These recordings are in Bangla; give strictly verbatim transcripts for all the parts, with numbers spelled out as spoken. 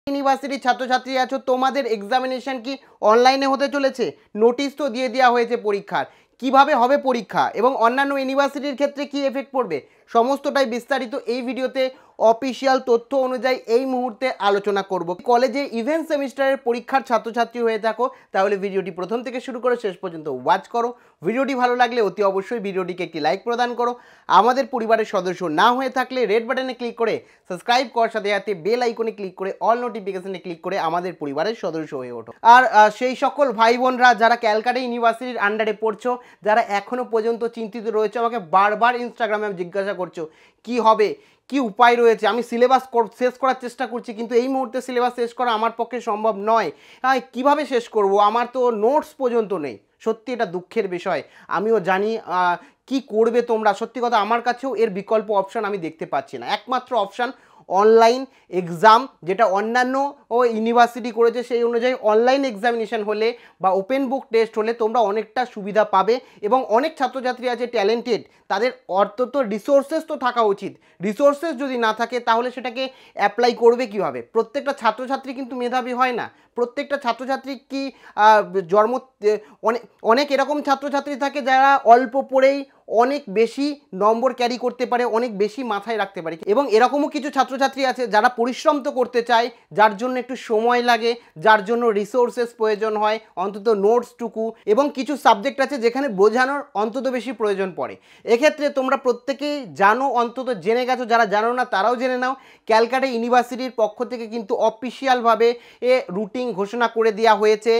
ইউনিভার্সিটির ছাত্রছাত্রী আছো, তোমাদের এক্সামিনেশন কি অনলাইনে হতে চলেছে? নোটিশ তো দিয়ে দেওয়া হয়েছে পরীক্ষার, কিভাবে হবে পরীক্ষা এবং অন্যান্য ইউনিভার্সিটির ক্ষেত্রে কি এফেক্ট পড়বে, সমস্তটাই বিস্তারিত এই ভিডিওতে অফিসিয়াল তথ্য অনুযায়ী এই মুহূর্তে আলোচনা করব। কলেজে ইভেন্ট সেমিস্টারের পরীক্ষার ছাত্রছাত্রী হয়ে থাকো তাহলে ভিডিওটি প্রথম থেকে শুরু করে শেষ পর্যন্ত ওয়াচ করো। ভিডিওটি ভালো লাগলে অতি অবশ্যই ভিডিওটিকে একটি লাইক প্রদান করো। আমাদের পরিবারের সদস্য না হয়ে থাকলে রেড বাটনে ক্লিক করে সাবস্ক্রাইব করার সাথে সাথে বেল আইকনে ক্লিক করে অল নোটিফিকেশনে ক্লিক করে আমাদের পরিবারের সদস্য হয়ে ওঠো। আর সেই সকল ভাই বোনরা যারা ক্যালকাটা ইউনিভার্সিটির আন্ডারে পড়ছো, যারা এখনও পর্যন্ত চিন্তিত রয়েছে, আমাকে বারবার ইনস্টাগ্রামে জিজ্ঞাসা করছো কি হবে, কি উপায় রয়েছে। আমি সিলেবাস শেষ করার চেষ্টা করছি, কিন্তু এই মুহূর্তে সিলেবাস শেষ করা আমার পক্ষে সম্ভব নয়। হ্যাঁ, কীভাবে শেষ করব, আমার তো নোটস পর্যন্ত নেই। সত্যি এটা দুঃখের বিষয়, আমিও জানি। কি করবে তোমরা, সত্যি কথা আমার কাছেও এর বিকল্প অপশান আমি দেখতে পাচ্ছি না। একমাত্র অপশান অনলাইন এক্সাম, যেটা অন্যান্য ও ইউনিভার্সিটি করেছে সেই অনুযায়ী অনলাইন এক্সামিনেশন হলে বা ওপেন বুক টেস্ট হলে তোমরা অনেকটা সুবিধা পাবে। এবং অনেক ছাত্রছাত্রী আছে ট্যালেন্টেড, তাদের অন্তত রিসোর্সেস তো থাকা উচিত। রিসোর্সেস যদি না থাকে তাহলে সেটাকে অ্যাপ্লাই করবে কীভাবে? প্রত্যেকটা ছাত্রছাত্রী কিন্তু মেধাবী হয় না। প্রত্যেকটা ছাত্রছাত্রী কি জন্ম অনেক অনেক এরকম ছাত্রছাত্রী থাকে যারা অল্প পড়েই অনেক বেশি নম্বর ক্যারি করতে পারে, অনেক বেশি মাথায় রাখতে পারে। এবং এরকমও কিছু ছাত্রছাত্রী আছে যারা পরিশ্রম তো করতে চায়, যার জন্য একটু সময় লাগে, যার জন্য রিসোর্সেস প্রয়োজন হয়, অন্তত নোটসটুকু, এবং কিছু সাবজেক্ট আছে যেখানে বোঝানোর অন্তত বেশি প্রয়োজন পড়ে। এক্ষেত্রে তোমরা প্রত্যেকেই জানো, অন্তত জেনে গেছো, যারা জানো না তারাও জেনে নাও। ক্যালকাটা ইউনিভার্সিটির পক্ষ থেকে কিন্তু অফিসিয়ালভাবে এ রুটিন ঘোষণা করে দেওয়া হয়েছে।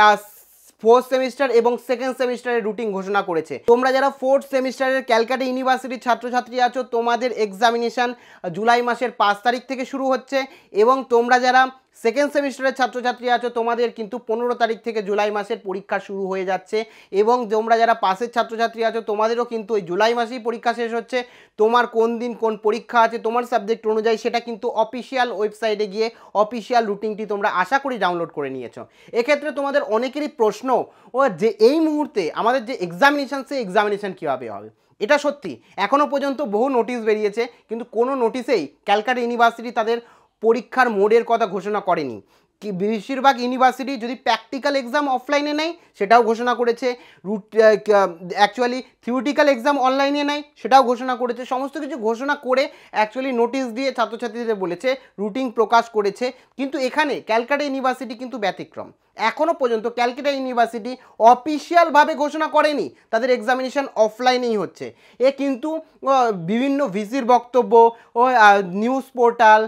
ফোর্থ সেমিস্টার এবং সেকেন্ড সেমিস্টারের রুটিন ঘোষণা করেছে। তোমরা যারা ফোর্থ সেমিস্টারের ক্যালকাটা ইউনিভার্সিটির ছাত্রছাত্রী আছো, তোমাদের এক্সামিনেশান জুলাই মাসের পাঁচ তারিখ থেকে শুরু হচ্ছে। এবং তোমরা যারা সেকেন্ড সেমিস্টারের ছাত্রছাত্রী আছো, তোমাদের কিন্তু পনেরো তারিখ থেকে জুলাই মাসের পরীক্ষা শুরু হয়ে যাচ্ছে। এবং তোমরা যারা পাসের ছাত্রছাত্রী আছো, তোমাদেরও কিন্তু ওই জুলাই মাসেই পরীক্ষা শেষ হচ্ছে। তোমার কোন দিন কোন পরীক্ষা আছে তোমার সাবজেক্ট অনুযায়ী সেটা কিন্তু অফিসিয়াল ওয়েবসাইটে গিয়ে অফিসিয়াল রুটিনটি তোমরা আশা করি ডাউনলোড করে নিয়েছো। এক্ষেত্রে তোমাদের অনেকেরই প্রশ্ন ও যে এই মুহূর্তে আমাদের যে এক্সামিনেশান, সেই এক্সামিনেশান কীভাবে হবে। এটা সত্যি এখনও পর্যন্ত বহু নোটিশ বেরিয়েছে, কিন্তু কোনো নোটিশেই ক্যালকাটা ইউনিভার্সিটি তাদের পরীক্ষার মোডের কথা ঘোষণা করেনি। কি বেশিরভাগ ইউনিভার্সিটি যদি প্র্যাকটিক্যাল এক্সাম অফলাইনে নেয় সেটাও ঘোষণা করেছে, রুট অ্যাকচুয়ালি থিওরিটিক্যাল এক্সাম অনলাইনে নেয় সেটাও ঘোষণা করেছে। সমস্ত কিছু ঘোষণা করে অ্যাকচুয়ালি নোটিশ দিয়ে ছাত্রছাত্রীদের বলেছে, রুটিন প্রকাশ করেছে। কিন্তু এখানে ক্যালকাটা ইউনিভার্সিটি কিন্তু ব্যতিক্রম। এখনও পর্যন্ত ক্যালকাটা ইউনিভার্সিটি অফিসিয়ালভাবে ঘোষণা করেনি তাদের এক্সামিনেশান অফলাইনেই হচ্ছে। এ কিন্তু বিভিন্ন ভিসির বক্তব্য ও নিউজ পোর্টাল,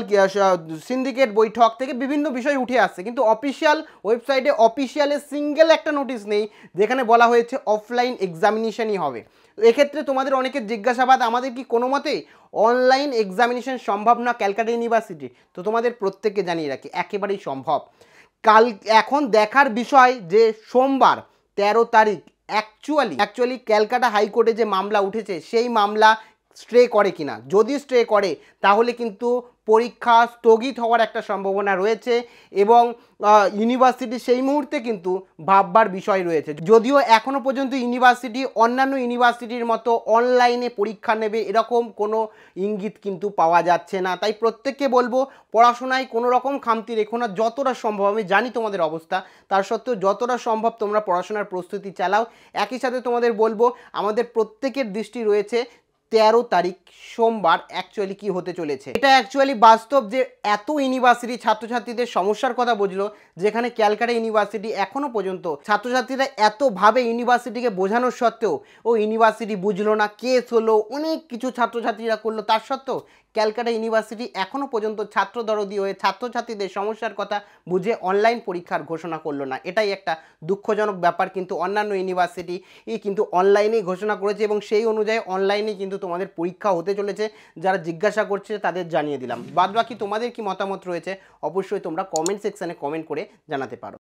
সিন্ডিকেট বৈঠক থেকে বিভিন্ন বিষয় উঠে আসছে, কিন্তু অফিসিয়াল ওয়েবসাইটে অফিসিয়ালের সিঙ্গেল একটা নোটিশ নেই যেখানে বলা হয়েছে অফলাইন এক্সামিনেশানই হবে। এক্ষেত্রে তোমাদের অনেকের জিজ্ঞাসাবাদ, আমাদের কি কোনো মতেই অনলাইন এক্সামিনেশান সম্ভব না ক্যালকাটা ইউনিভার্সিটি? তো তোমাদের প্রত্যেককে জানিয়ে রাখি একেবারেই সম্ভব। কাল এখন দেখার বিষয় যে সোমবার তেরো তারিখ অ্যাকচুয়ালি অ্যাকচুয়ালি ক্যালকাটা হাইকোর্টে যে মামলা উঠেছে সেই মামলা স্টে করে কিনা। যদি স্টে করে তাহলে কিন্তু পরীক্ষা স্থগিত হওয়ার একটা সম্ভাবনা রয়েছে এবং ইউনিভার্সিটি সেই মুহূর্তে কিন্তু ভাববার বিষয় রয়েছে। যদিও এখনও পর্যন্ত ইউনিভার্সিটি অন্যান্য ইউনিভার্সিটির মতো অনলাইনে পরীক্ষা নেবে এরকম কোনো ইঙ্গিত কিন্তু পাওয়া যাচ্ছে না। তাই প্রত্যেককে বলবো, পড়াশোনায় কোনো রকম খামতি রেখো না, যতটা সম্ভব। আমি জানি তোমাদের অবস্থা, তার সত্ত্বেও যতটা সম্ভব তোমরা পড়াশোনার প্রস্তুতি চালাও। একই সাথে তোমাদের বলবো, আমাদের প্রত্যেকের দৃষ্টি রয়েছে তেরো তারিখ সোমবার অ্যাকচুয়ালি কি হতে চলেছে। এটা অ্যাকচুয়ালি বাস্তব যে এত ইউনিভার্সিটি ছাত্রছাত্রীদের সমস্যার কথা বুঝলো, যেখানে ক্যালকাটা ইউনিভার্সিটি এখনও পর্যন্ত ছাত্রছাত্রীরা এতভাবে ইউনিভার্সিটিকে বোঝানোর সত্ত্বেও ও ইউনিভার্সিটি বুঝলো না, কেস হলো, অনেক কিছু ছাত্রছাত্রীরা করলো, তার সত্ত্বেও ক্যালকাটা ইউনিভার্সিটি এখনও পর্যন্ত ছাত্র দরদি হয়ে ছাত্রছাত্রীদের সমস্যার কথা বুঝে অনলাইন পরীক্ষার ঘোষণা করলো না। এটাই একটা দুঃখজনক ব্যাপার। কিন্তু অন্যান্য ইউনিভার্সিটি কিন্তু অনলাইনেই ঘোষণা করেছে এবং সেই অনুযায়ী অনলাইনে কিন্তু তোমাদের পরীক্ষা হতে চলেছে। যারা জিজ্ঞাসা করছে তাদের জানিয়ে দিলাম। বাদ বাকি তোমাদের কি মতামত রয়েছে অবশ্যই তোমরা কমেন্ট সেকশানে কমেন্ট করে জানাতে পারো।